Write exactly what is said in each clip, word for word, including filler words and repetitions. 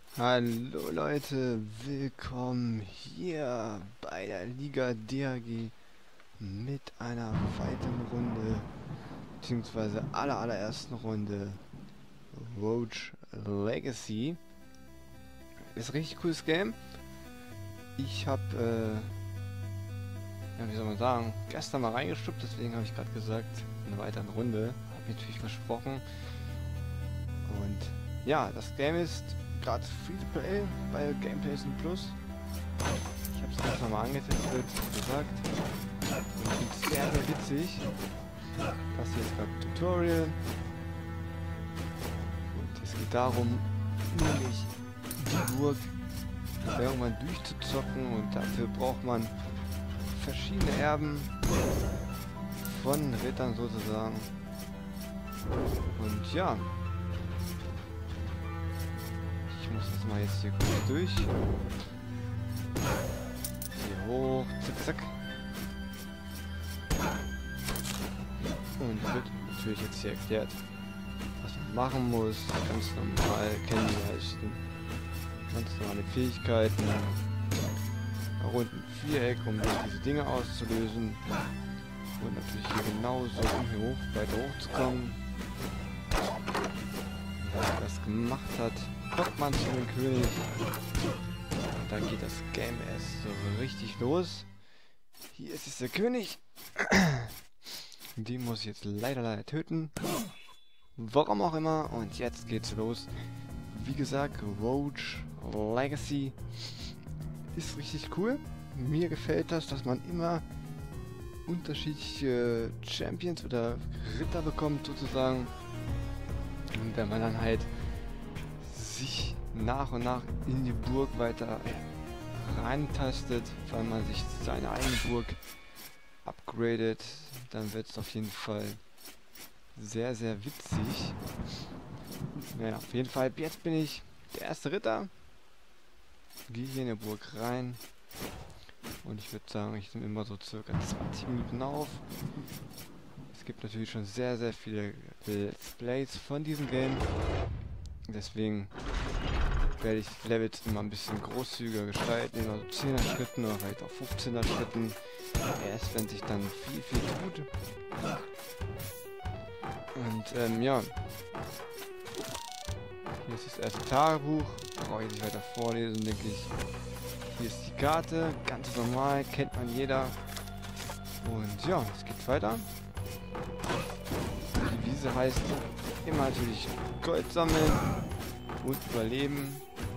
Hallo Leute, willkommen hier bei der Liga D A G mit einer weiteren Runde, beziehungsweise aller allerersten Runde Roach Legacy. Ist ein richtig cooles Game. Ich habe, äh, ja, wie soll man sagen, gestern mal reingestuppt, deswegen habe ich gerade gesagt, in einer weiteren Runde. Habe ich natürlich versprochen. Und ja, das Game ist gerade Free-to-Play bei Gameplay Plus. Ich habe es erst mal angetestet, wie gesagt. Und ich finde es sehr, sehr witzig. Das hier ist gerade ein Tutorial. Und es geht darum, nämlich die Burg irgendwann durchzuzocken. Und dafür braucht man verschiedene Erben von Rittern sozusagen. Und ja. Ich muss das mal jetzt hier kurz durch. Hier hoch, zack, zack. Und wird natürlich jetzt hier erklärt, was man machen muss. Ganz normal kennen die meisten. Ganz normale Fähigkeiten. Da unten ein Viereck, um diese Dinge auszulösen. Und natürlich hier genauso, um hier hoch, weiter hochzukommen. Wenn man das gemacht hat, kommt man zu dem König. Und dann geht das Game erst so richtig los. Hier ist jetzt der König. Den muss ich jetzt leider leider töten. Warum auch immer. Und jetzt geht's los. Wie gesagt, Roach Legacy ist richtig cool. Mir gefällt das, dass man immer unterschiedliche Champions oder Ritter bekommt sozusagen. Und wenn man dann halt sich nach und nach in die Burg weiter reintastet, weil man sich seine eigene Burg upgradet, dann wird es auf jeden Fall sehr, sehr witzig. Ja, auf jeden Fall, jetzt bin ich der erste Ritter. Gehe hier in die Burg rein. Und ich würde sagen, ich nehme immer so circa zwanzig Minuten auf. Es gibt natürlich schon sehr, sehr viele Let's Plays von diesem Game. Deswegen werde ich Levels immer ein bisschen großzügiger gestalten, also zehner Schritten oder vielleicht auch fünfzehner Schritten. Erst wenn sich dann viel, viel tut. Und ähm, ja. Hier ist das erste Tagebuch. Brauche ich nicht weiter vorlesen, denke ich. Hier ist die Karte, ganz normal, kennt man jeder. Und ja, es geht weiter. Die Wiese heißt immer natürlich Gold sammeln und überleben.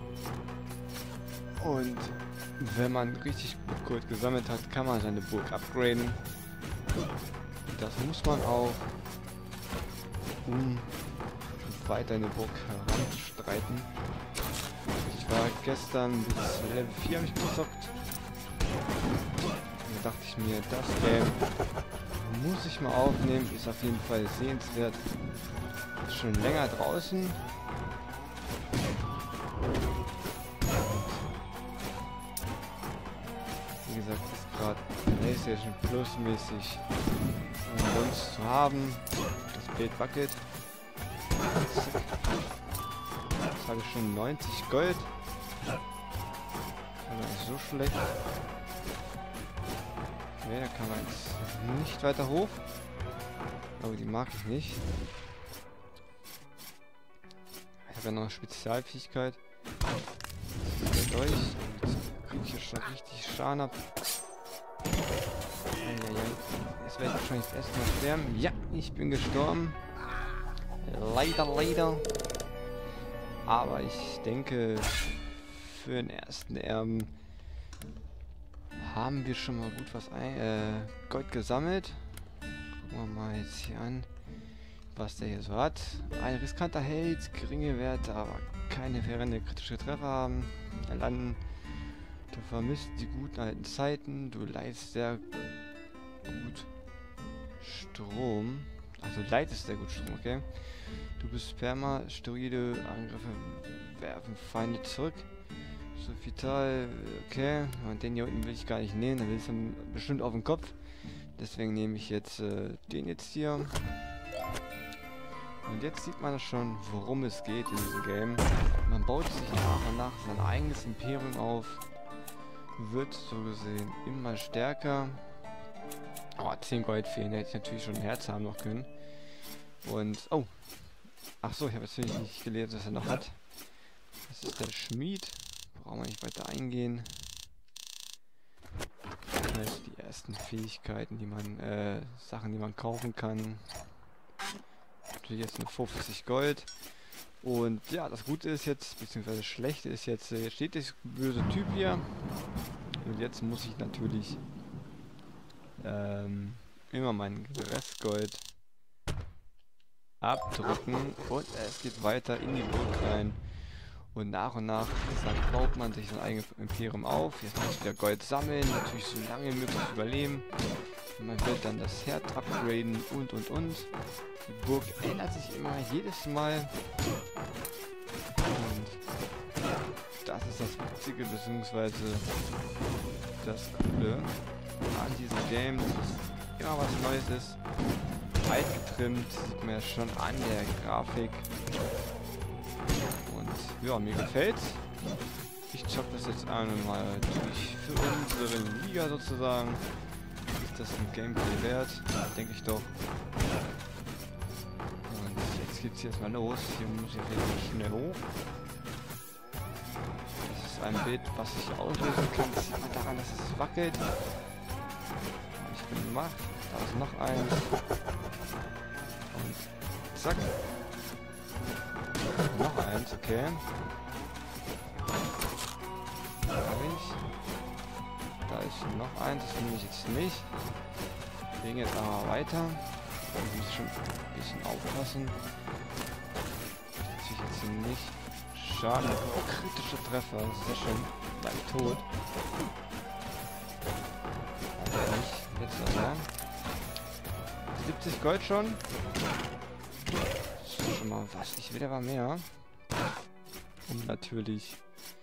Und wenn man richtig gut Gold gesammelt hat, kann man seine Burg upgraden. Das muss man auch, um weiter in die Burg heranzustreiten. Ich war gestern bis Level vier habe ich gezockt. Da dachte ich mir, das Game muss ich mal aufnehmen, ist auf jeden Fall sehenswert. Ist schon länger draußen. Wie gesagt, ist gerade PlayStation Plus mäßig umsonst zu haben. Das Bild wackelt. Jetzt habe ich schon neunzig Gold. Aber nicht so schlecht. Ne, da kann man jetzt nicht weiter hoch. Aber die mag ich nicht. Ich habe ja noch eine Spezialfähigkeit. Mit euch. Jetzt kriege ich hier schon richtig Schaden ab. Jetzt werde ich wahrscheinlich das erste Mal sterben. Ja, ich bin gestorben. Leider, leider. Aber ich denke, für den ersten Erben haben wir schon mal gut was ein, äh, Gold gesammelt. Gucken wir mal jetzt hier an, was der hier so hat. Ein riskanter Held, geringe Werte, aber keine verrennende kritische Treffer haben. Landen. Du vermisst die guten alten Zeiten. Du leidest sehr gut Strom. Also leitest sehr gut Strom, okay? Du bist perma, steroide Angriffe werfen Feinde zurück. So vital, okay. Und den hier unten will ich gar nicht nehmen, der will es dann bestimmt auf den Kopf. Deswegen nehme ich jetzt äh, den jetzt hier. Und jetzt sieht man schon, worum es geht in diesem Game. Man baut sich nach und nach sein eigenes Imperium auf. Wird so gesehen immer stärker. Oh, zehn Gold fehlen. Hätte ich natürlich schon ein Herz haben noch können. Und, oh. Ach so, ich habe jetzt nicht gelesen, was er noch hat. Das ist der Schmied. Brauchen wir nicht weiter eingehen. Das sind die ersten Fähigkeiten, die man, äh, Sachen, die man kaufen kann. Natürlich jetzt nur fünfzig Gold. Und ja, das Gute ist jetzt, beziehungsweise das Schlechte ist jetzt, äh, jetzt steht der böse Typ hier. Und jetzt muss ich natürlich ähm, immer mein Restgold abdrücken. Und es geht weiter in die Burg rein. Und nach und nach, wie gesagt, baut man sich sein eigenes Imperium auf. Jetzt muss ich wieder Gold sammeln, natürlich so lange wie möglich überleben. Und man wird dann das Herz upgraden und und und. Die Burg ändert sich immer jedes Mal. Und das ist das Witzige, beziehungsweise das Coole an diesem Game, dass es immer was Neues ist. Alt getrimmt, sieht man ja schon an der Grafik. Und ja, mir gefällt's. Ich zock das jetzt einmal durch für unsere Liga sozusagen. Ist das ein Gameplay wert? Denke ich doch. Und jetzt geht's jetzt mal los. Hier muss ich auf jeden Fall schnell hoch. Das ist ein Bild, was ich auslösen kann. Das sieht man daran, dass es wackelt. Ich bin gemacht. Da ist noch eins. Und zack. Noch eins, okay. Da habe ich. Da ist noch eins, das nehme ich jetzt nicht. Wir gehen jetzt aber weiter. Ich muss schon ein bisschen aufpassen. Natürlich jetzt hier nicht schaden. Oh, kritischer Treffer, das ist ja schon gleich tot. Aber nicht jetzt aber. siebzig Gold schon. Das ist schon mal was. Ich will aber mehr. Um natürlich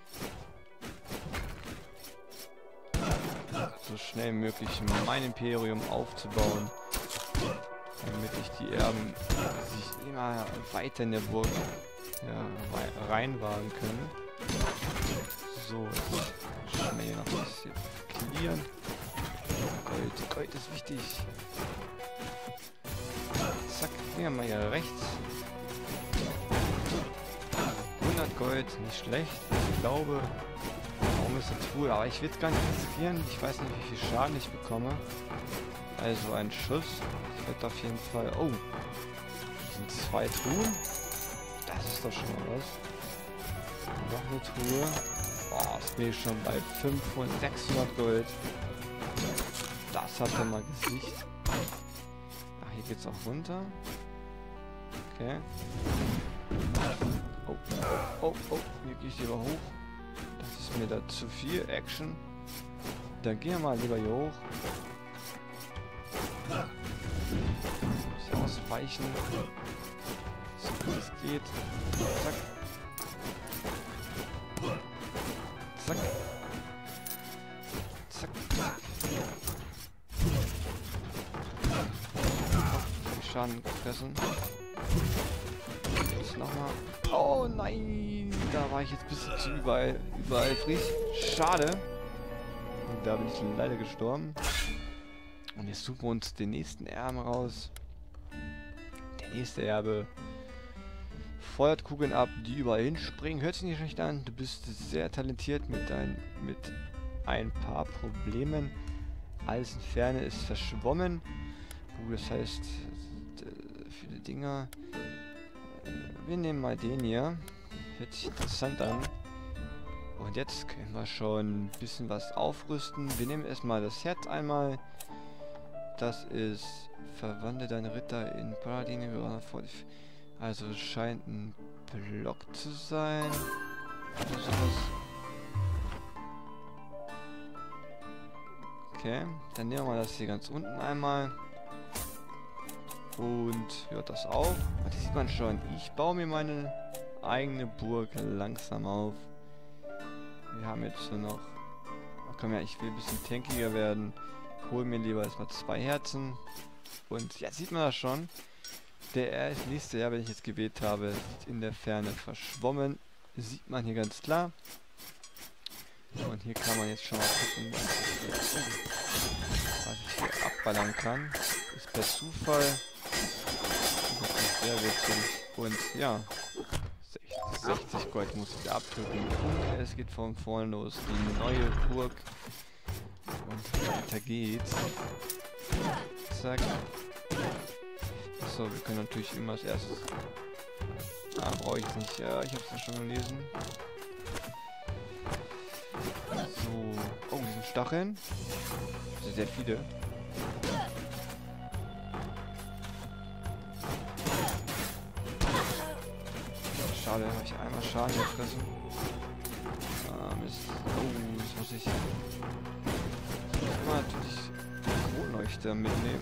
so schnell wie möglich mein Imperium aufzubauen, damit ich die Erben sich immer weiter in der Burg ja, reinwagen können. So, jetzt schnell hier noch ein bisschen clearen. Gold, Gold ist wichtig. Zack, gehen wir mal hier rechts. hundert Gold, nicht schlecht. Ich glaube, warum ist das cool? Aber ich will es gar nicht riskieren. Ich weiß nicht, wie viel Schaden ich bekomme. Also ein Schuss. Ich werde auf jeden Fall... Oh, das sind zwei Truhen. Das ist doch schon mal was. Noch eine Truhe. Oh, jetzt bin ich schon bei fünfhundert, sechshundert Gold. Das hat dann mal Gesicht. Ach, hier geht's auch runter. Okay. Oh, oh, oh, hier gehe ich lieber hoch. Das ist mir da zu viel Action. Dann gehen wir mal lieber hier hoch. Muss ausweichen. So gut es geht. Zack. Zack. Zack. Oh, Schaden gefressen. Jetzt nochmal. Oh nein! Da war ich jetzt ein bisschen zu überall, übereifrig. Schade. Und da bin ich leider gestorben. Und jetzt suchen wir uns den nächsten Erben raus. Der nächste Erbe feuert Kugeln ab, die überall hinspringen. Hört sich nicht schlecht an. Du bist sehr talentiert mit, dein, mit ein paar Problemen. Alles in Ferne ist verschwommen. Uh, das heißt, viele Dinger. Wir nehmen mal den hier. Hört sich interessant an. Und jetzt können wir schon ein bisschen was aufrüsten. Wir nehmen erstmal das Herz einmal. Das ist, verwandle deine Ritter in Paladine. Also es scheint ein Block zu sein. Oder sowas. Okay, dann nehmen wir mal das hier ganz unten einmal. Und ja, das auch. Das sieht man schon. Ich baue mir meine eigene Burg langsam auf. Wir haben jetzt nur noch... Komm ja, ich will ein bisschen tankiger werden. Hol mir lieber erstmal zwei Herzen. Und jetzt sieht man das schon. Der erst nächste Jahr, wenn ich jetzt gewählt habe, sieht in der Ferne verschwommen. Sieht man hier ganz klar. Und hier kann man jetzt schon mal gucken, was ich hier abballern kann. Ist per Zufall. Das ist sehr witzig. Und ja, sechzig Gold muss ich da abdrücken. Und es geht von vorne los. Die neue Burg. Und weiter geht's. Zack. So, wir können natürlich immer als erstes... Ah, brauche ich jetzt nicht. Ja, ich habe es ja schon gelesen. So. Oh, hier sind Stacheln. Also sehr viele. Schade, habe ich einmal Schaden gefressen. Ah, Mist. Oh, jetzt muss ich... Jetzt muss man natürlich Kronleuchter mitnehmen.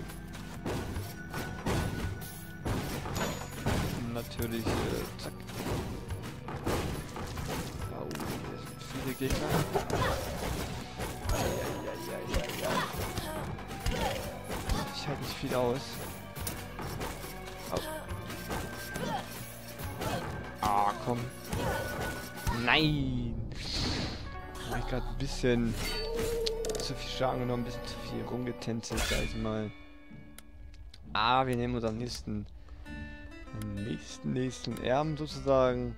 Natürlich, äh, zack. Oh, hier sind viele Gegner. Ja, ja, ja, ja, ja. Ich halte nicht viel aus. Oh. Ah, komm. Nein! Habe ich gerade ein bisschen zu viel Schaden genommen, ein bisschen zu viel rumgetänzelt, sag ich mal. Ah, wir nehmen unseren nächsten... nächsten, nächsten Erben sozusagen.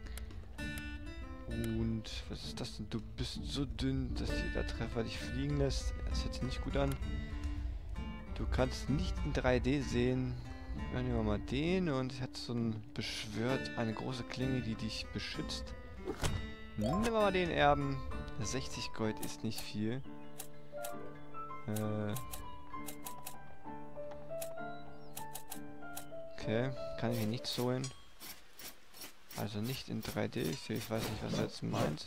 Und was ist das denn? Du bist so dünn, dass jeder Treffer dich fliegen lässt. Das hört sich nicht gut an. Du kannst nicht in drei D sehen. Dann nehmen wir mal den und es hat so ein beschwört, eine große Klinge, die dich beschützt. Nehmen wir mal den Erben. sechzig Gold ist nicht viel. Äh... Okay, kann ich hier nichts holen. Also nicht in drei D. Ich, ich weiß nicht, was er jetzt meint.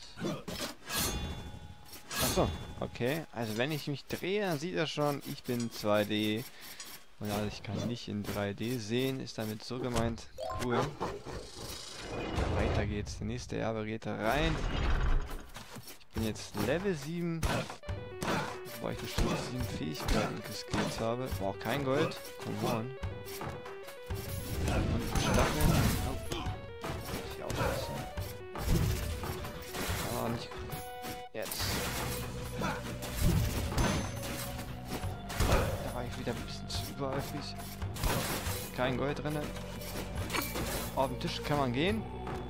Achso, okay. Also wenn ich mich drehe, dann sieht er schon, ich bin zwei D. Und also ich kann nicht in drei D sehen. Ist damit so gemeint. Cool. Weiter geht's. Der nächste Erbe geht da rein. Ich bin jetzt Level sieben. Wobei ich bestimmt sieben Fähigkeiten geskillt habe. Boah, kein Gold. Come on. Und Stacheln. Oh. Ich aufpassen. Ah, nicht. Jetzt. Da war ich wieder ein bisschen zu übereifrig. Kein Gold drin. Auf den Tisch kann man gehen.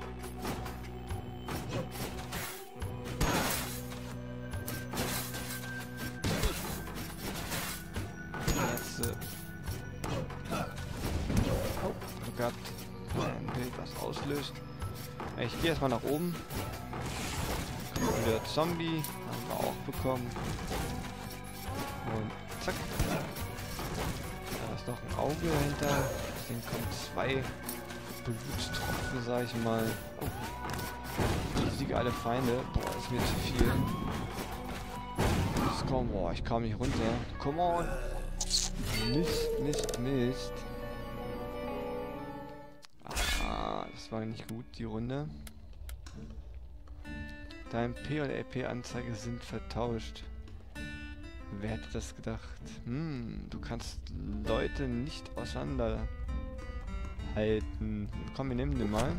Jetzt. Äh gehabt. Kein Bild, was auslöst. Ich gehe erstmal nach oben. Wieder Zombie. Haben wir auch bekommen. Und zack. Da ist noch ein Auge dahinter. Deswegen kommen zwei Blutstropfen, sag ich mal. Oh. Ich siege alle Feinde. Boah, ist mir zu viel. Jetzt komm, boah, ich kam nicht runter. Come on. Mist, Mist, Mist. Das war nicht gut, die Runde. Dein P und L P-Anzeige sind vertauscht. Wer hätte das gedacht? Hm, du kannst Leute nicht auseinanderhalten. Komm, wir nehmen den mal.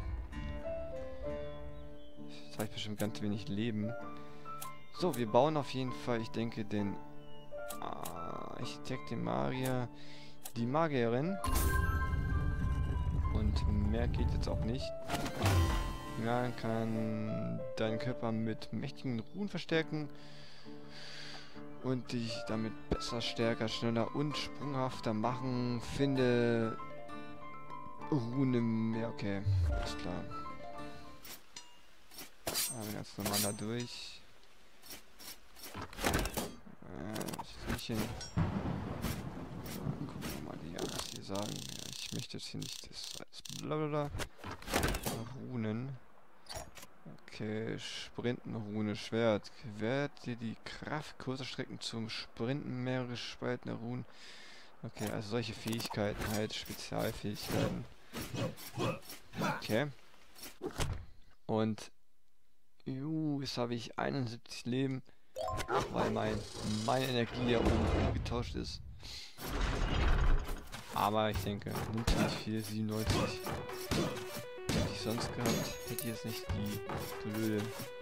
Jetzt habe ich bestimmt ganz wenig Leben. So, wir bauen auf jeden Fall, ich denke, den Architekt, den Magier, die Magierin. Und mehr geht jetzt auch nicht. Ja, kann deinen Körper mit mächtigen Runen verstärken und dich damit besser, stärker, schneller und sprunghafter machen. Finde Runen mehr. Okay, alles klar. Also ganz normal da durch. Äh, das ist nicht hin. Gucken wir mal, die ja, was die sagen. Ja, ich möchte jetzt hier nicht das als blablabla. Runen. Okay, Sprinten, Rune, Schwert. Gewährt dir die Kraft, kurze Strecken zum Sprinten, mehrere gespaltene Runen. Okay, also solche Fähigkeiten, halt Spezialfähigkeiten. Okay. Und juhu, jetzt habe ich einundsiebzig Leben, weil mein, meine Energie ja oben getauscht ist. Aber ich denke, nimmt nicht viel, siebenundneunzig. Hätte ich sonst gehabt, hätte ich jetzt nicht die blöde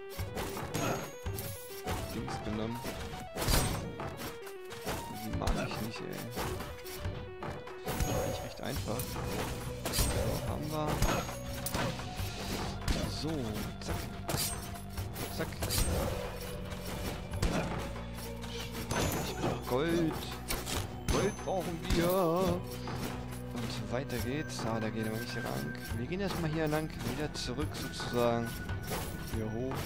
Dings genommen. Die mag ich nicht, ey. Das ist eigentlich recht einfach. So, haben wir. So, zack. Zack. Gold. Gold brauchen wir. Und weiter geht's. Ah, da gehen wir nicht lang. Wir gehen erstmal hier lang, wieder zurück sozusagen. Hier hoch.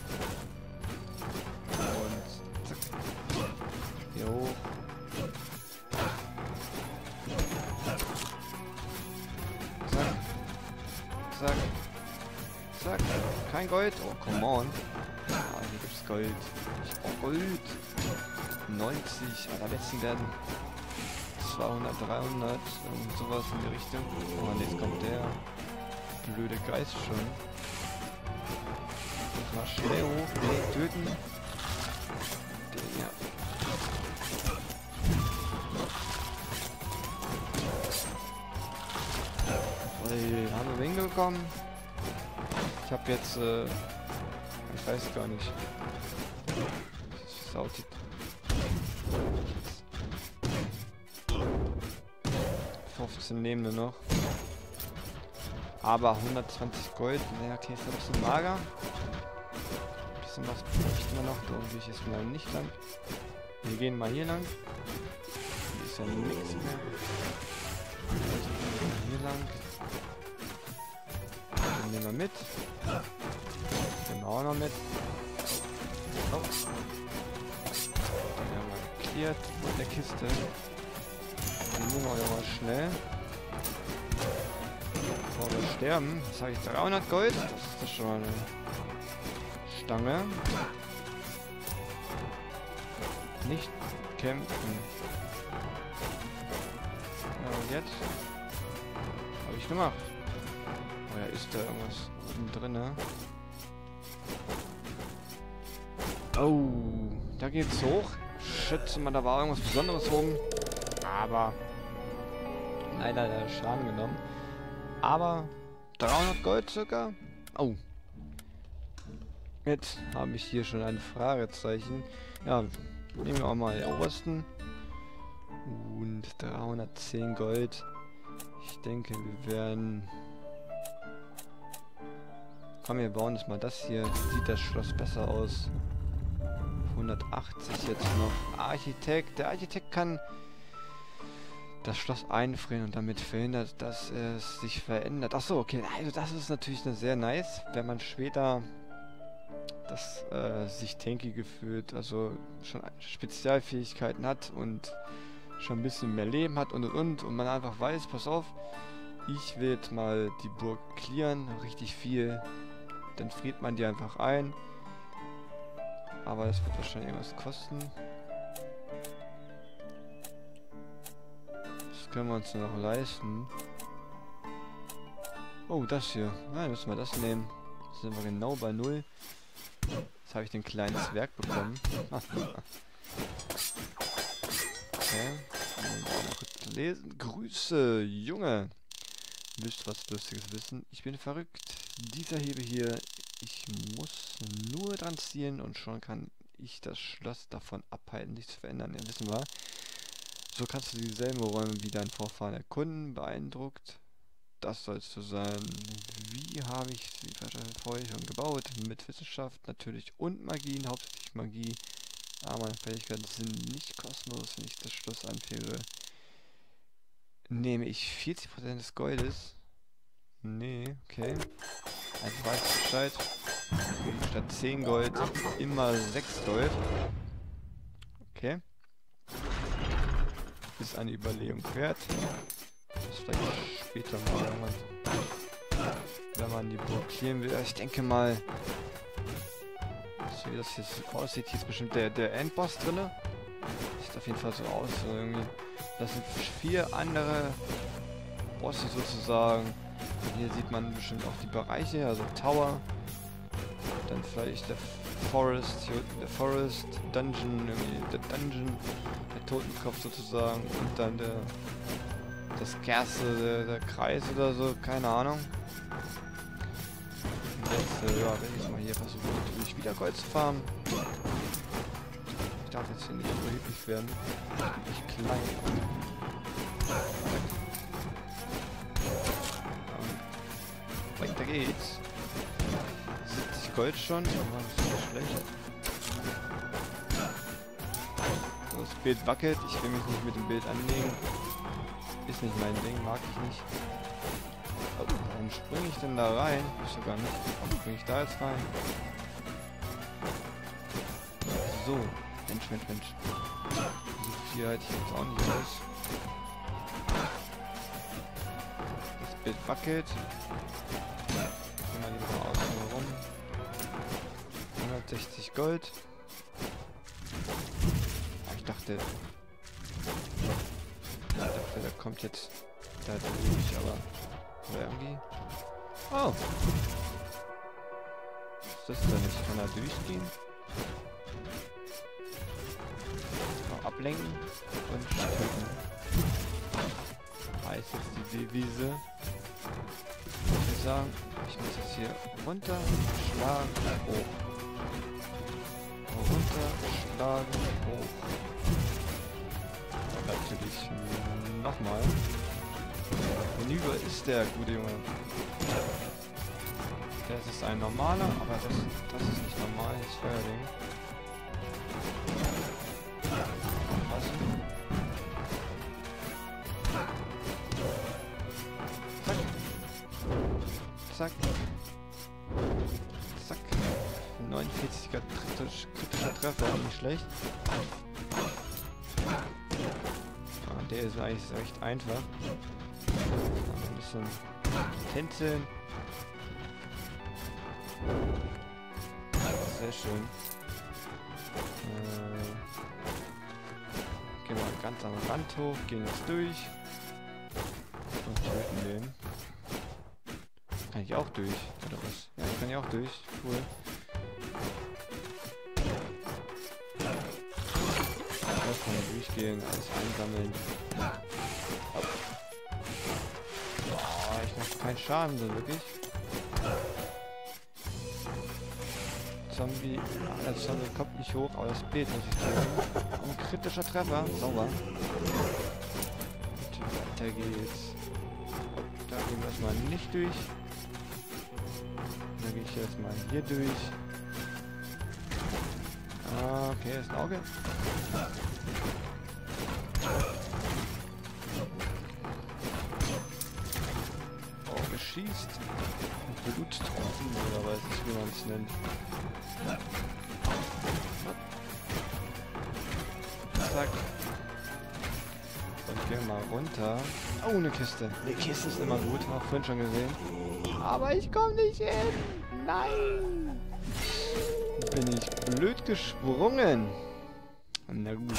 Und zack. Hier hoch. Zack. Zack. Zack. Kein Gold. Oh, come on. Ah, hier gibt's Gold. Ich brauch Gold. neunzig. Allerletzten werden zweihundert, dreihundert. Und sowas in die Richtung. Oh, und jetzt kommt der blöde Geist schon. Ich mach schnell hoch. Den töten. Den, ja. Hey, haben wir hingekommen? Ich habe jetzt, äh, ich weiß gar nicht. Das sautet. fünfzehn Lebende noch. Aber hundertzwanzig Gold. Naja, okay, ist ja ein bisschen mager. Ein bisschen was bräuchten wir noch. Da gehe ich jetzt mal nicht lang. Wir gehen mal hier lang. Hier ist ja nichts mehr. Hier lang. Den nehmen wir mit. Den nehmen wir auch noch mit. Oh. Den haben wir geklärt mit der Kiste. Den nehmen wir auch mal schnell. Bevor wir sterben. Was habe ich? dreihundert Gold? Das ist doch schon mal eine Stange. Nicht kämpfen. Ja, und jetzt? Habe ich gemacht. Oh ja, ist da irgendwas oben drin, ne? Oh, da geht's hoch. Schätze mal, da war irgendwas Besonderes oben. Aber leider der Schaden genommen. Aber dreihundert Gold circa. Oh. Jetzt habe ich hier schon ein Fragezeichen. Ja, nehmen wir auch mal den obersten. Und dreihundertzehn Gold. Ich denke, wir werden... Komm, wir bauen jetzt mal das hier. Sieht das Schloss besser aus. hundertachtzig jetzt noch. Architekt. Der Architekt kann das Schloss einfrieren und damit verhindert, dass es sich verändert. Achso, okay. Also das ist natürlich sehr nice, wenn man später das äh, sich tankige fühlt, also schon Spezialfähigkeiten hat und schon ein bisschen mehr Leben hat und und und und man einfach weiß, pass auf, ich will jetzt mal die Burg clearen, richtig viel, dann friert man die einfach ein, aber das wird wahrscheinlich irgendwas kosten. Das können wir uns noch leisten. Oh, das hier, nein, müssen wir das nehmen. Jetzt sind wir genau bei null. Jetzt habe ich den kleinen Zwerg bekommen. Okay. Mal kurz lesen. Grüße, Junge. Willst du was Lustiges wissen? Ich bin verrückt. Dieser Hebel hier, ich muss nur dran zielen und schon kann ich das Schloss davon abhalten, sich zu verändern. Ja, wissen wir. So kannst du dieselben Räume wie dein Vorfahren erkunden. Beeindruckt. Das soll es so sein. Wie habe ich sie vorher schon gebaut? Mit Wissenschaft natürlich und Magien, hauptsächlich Magie. Aber meine Fähigkeiten sind nicht kostenlos, wenn ich das Schloss anführe. Nehme ich vierzig Prozent des Goldes? Nee, okay. Also weiß ich Bescheid. Statt zehn Gold immer sechs Gold. Okay. Ist eine Überlegung wert. Das vielleicht später mal, wenn man, wenn man die Burg clearen will. Ich denke mal, so wie das jetzt aussieht, hier ist bestimmt der, der Endboss drin. Sieht auf jeden Fall so aus. So irgendwie. Das sind vier andere Bosse sozusagen. Und hier sieht man bestimmt auch die Bereiche, also Tower. Dann vielleicht der Forest, hier unten der Forest, Dungeon, irgendwie der Dungeon, der Totenkopf sozusagen und dann der das Gerste, der, der Kreis oder so, keine Ahnung. Und jetzt, äh, ja, wenn ich mal hier versuche, natürlich wieder Gold zu farmen. Ich darf jetzt hier nicht überheblich werden. Nicht klein. Ähm, weiter geht's. siebzig Gold schon, aber das ist nicht schlecht. So, das Bild wackelt. Ich will mich nicht mit dem Bild anlegen. Ist nicht mein Ding, mag ich nicht. Oh, warum springe ich denn da rein? Ich weiß gar nicht. Warum springe ich da jetzt rein? So. Mensch, Mensch, Mensch. So viel halte ich jetzt auch nicht aus. Das Bild wackelt. Gehen wir lieber mal außen rum. hundertsechzig Gold. Ich dachte... Ich dachte, der kommt jetzt da durch, aber... Oder irgendwie... Oh! Was ist das denn? Ich kann da durchgehen? Ablenken und töten. Heißt jetzt die Devise. Ich würde sagen, ich muss jetzt hier runter, schlagen, hoch. Runter, schlagen, hoch. Und natürlich nochmal. Hinüber ist der gute Junge. Das ist ein normaler, aber das, das ist nicht normal, das Feuerding. Zack. Zack. neunundvierziger kritisch, kritischer Treffer, nicht schlecht. Ah, der ist eigentlich recht einfach. Ein bisschen tänzeln. Sehr schön. Äh, gehen wir ganz am Rand hoch, gehen jetzt durch. Und töten den. Kann ich auch durch, oder was? Ja, ich kann ja auch durch. Cool. Das kann man durchgehen, alles einsammeln. Boah, ich mache keinen Schaden so wirklich. Zombie, ah, der Zombie kommt nicht hoch, aber das Bild muss ich töten. Ein kritischer Treffer, sauber. Und weiter geht's. Da gehen wir erstmal nicht durch. Dann gehe ich jetzt mal hier durch. Ah, okay, ist ein Auge. Auge schießt. Bluttropfen oder weiß nicht, wie man es nennt. Zack. Und gehen wir mal runter. Oh, eine Kiste. Eine Kiste ist immer gut, haben wir vorhin schon gesehen. Aber ich komme nicht hin. Nein. Bin ich blöd gesprungen. Na gut.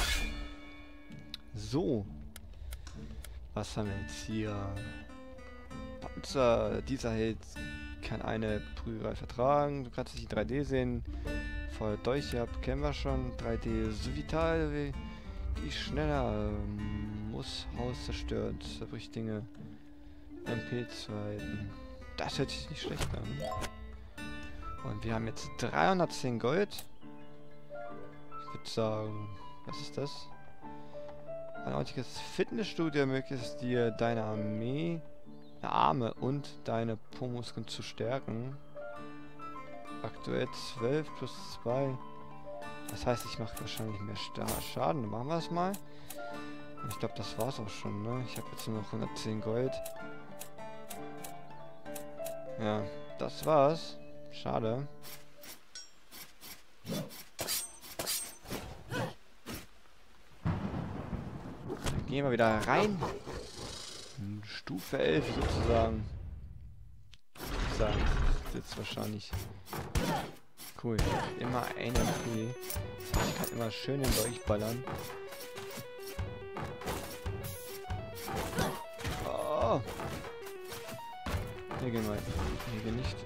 So. Was haben wir jetzt hier? Panzer. Dieser hält kann eine Prügelei vertragen. Du kannst nicht in drei D sehen. Voll Dolche ab, kennen wir schon. drei D so vital wie die schneller. Muss Haus zerstört. Zerbricht Dinge. M P zwei. Das hört sich nicht schlecht an. Und wir haben jetzt dreihundertzehn Gold. Ich würde sagen, was ist das? Ein heutiges Fitnessstudio ermöglicht es dir, deine Armee, deine Arme und deine Po-Muskeln zu stärken. Aktuell zwölf plus zwei. Das heißt, ich mache wahrscheinlich mehr Schaden. Dann machen wir es mal. Und ich glaube, das war's auch schon, ne? Ich habe jetzt nur noch hundertzehn Gold. Ja, das war's. Schade. Dann gehen wir wieder rein. Stufe elf sozusagen. Ich sagen, das ist jetzt wahrscheinlich cool. Immer ein M P. Ich kann immer schön in euch ballern. Oh. Hier gehen wir. Hier gehen nicht.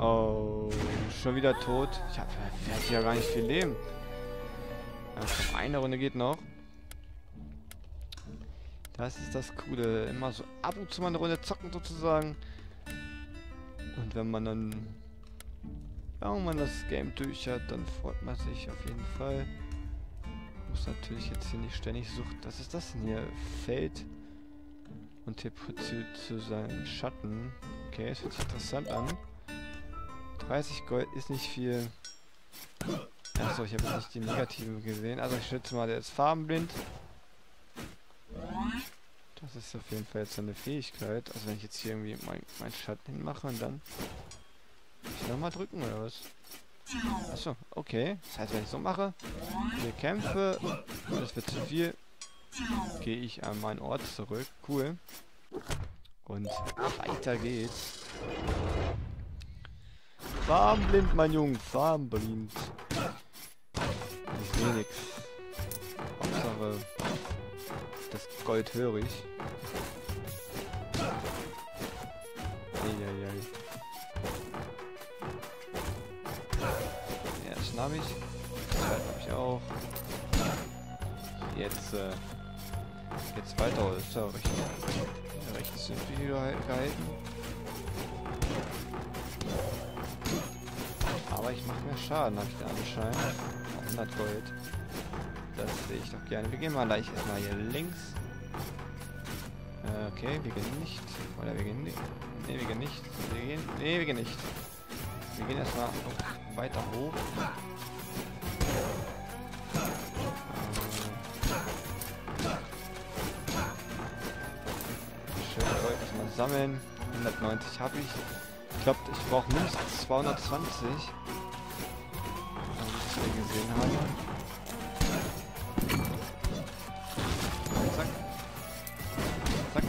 Oh, schon wieder tot. Ich hab, ich hatte ja gar nicht viel Leben. Ja, komm, eine Runde geht noch. Das ist das Coole. Immer so ab und zu mal eine Runde zocken sozusagen. Und wenn man dann irgendwann das Game durch hat, dann freut man sich auf jeden Fall. Muss natürlich jetzt hier nicht ständig suchen. Was ist das denn hier? Feld und teleportiert zu seinem Schatten. Okay, das hört sich interessant an. dreißig Gold ist nicht viel. Achso, ich habe jetzt nicht die negativen gesehen. Also ich schätze mal, der ist farbenblind. Das ist auf jeden Fall jetzt eine Fähigkeit. Also wenn ich jetzt hier irgendwie meinen mein Schatten hinmache und dann... Muss ich nochmal drücken oder was? Achso, okay. Das heißt, wenn ich so mache, hier kämpfe, und es wird zu viel, gehe ich an meinen Ort zurück. Cool. Und weiter geht's. Farbenblind, mein Junge, farbenblind. Ich sehe nichts. Hauptsache, das Gold höre ich. Eieiei. Ja, das nahm ich. Das habe ich auch. Jetzt, äh, jetzt weiter. Ist ja recht, recht simpel gehalten. Aber ich mache mehr Schaden, habe ich den Anschein. hundert Gold. Das sehe ich doch gerne. Wir gehen mal gleich erstmal hier links. Äh, okay, wir gehen nicht. Oder wir gehen nicht. Ne, wir gehen nicht. Wir gehen. Ne, wir gehen nicht. Wir gehen erstmal oh, weiter hoch. Äh, schön Gold erstmal sammeln. hundertneunzig habe ich. Ich glaube, ich brauche mindestens zweihundertzwanzig. Was wir gesehen haben. Zack. Zack.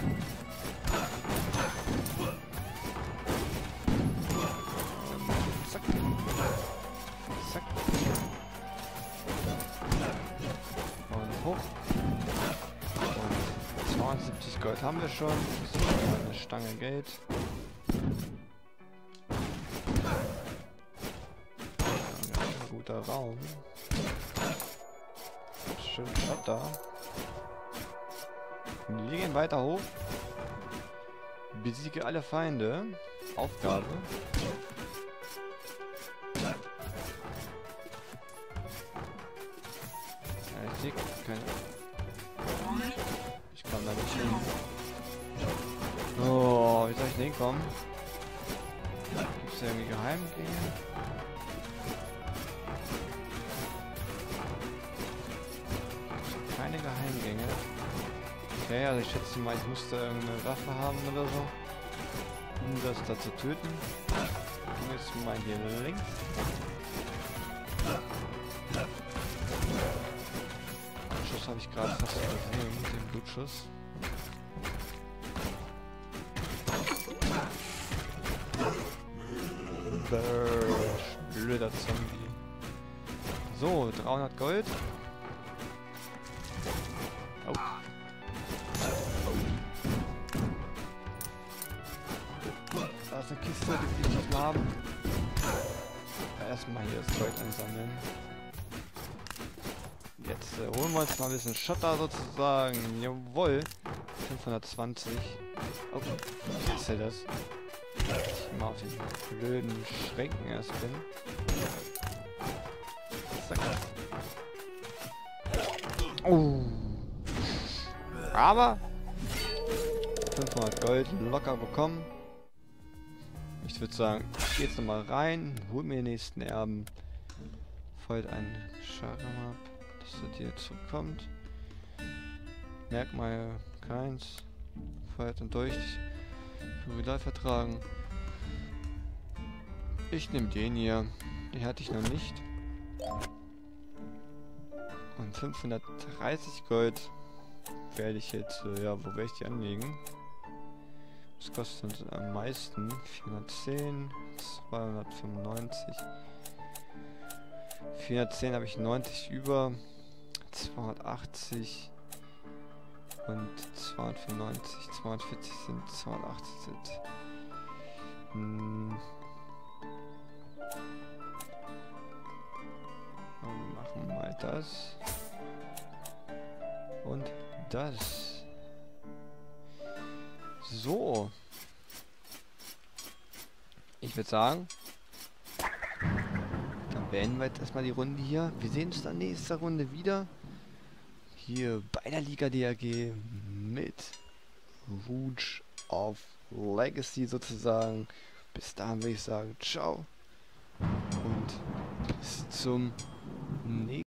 Zack. Zack. Und hoch. Und zweiundsiebzig Gold haben wir schon. Das ist schon eine Stange Geld. Guter Raum. Schön Schotter. Wir gehen weiter hoch. Besiege alle Feinde. Aufgabe. Ja, ich sehe keine. Ich kann da nicht hin. Oh, wie soll ich denn hinkommen? Gibt es da irgendwie Geheimgänge? Keine Geheimgänge. Okay, also ich schätze mal, ich musste irgendeine Waffe haben oder so, um das da zu töten. Und jetzt mal hier links. Schuss habe ich gerade fast übersehen mit dem Blutschuss. Blöder Zombie. So, dreihundert Gold. Oh. Da ist eine Kiste, die will ich nicht haben. Erstmal hier das Gold einsammeln. Jetzt äh, holen wir uns mal ein bisschen Schotter sozusagen. Jawohl. fünfhundertzwanzig. Oh, ich hasse das. Ich mal auf den blöden Schränken erst bin. Zack. Oh. Aber fünfhundert Gold locker bekommen. Ich würde sagen, ich gehe jetzt nochmal rein, hol mir den nächsten Erben. Folgt ein Scharamab, dass er dir zurückkommt. Merkmal keins. Feuert und durch. Rival vertragen. Ich nehme den hier. Den hatte ich noch nicht. Und fünfhundertdreißig Gold werde ich jetzt, äh, ja, wo werde ich die anlegen? Das kostet uns am meisten. vierhundertzehn, zweihundertfünfundneunzig. vierhundertzehn habe ich neunzig über. zweihundertachtzig. Und zweihundertfünfundneunzig, zweihundertvierzig sind zweihundertachtzig sind. Hm, das. Und das. So. Ich würde sagen, dann beenden wir jetzt erstmal die Runde hier. Wir sehen uns dann nächste Runde wieder. Hier bei der Liga D R G mit Rouge of Legacy sozusagen. Bis dahin würde ich sagen, ciao und bis zum nächsten Mal.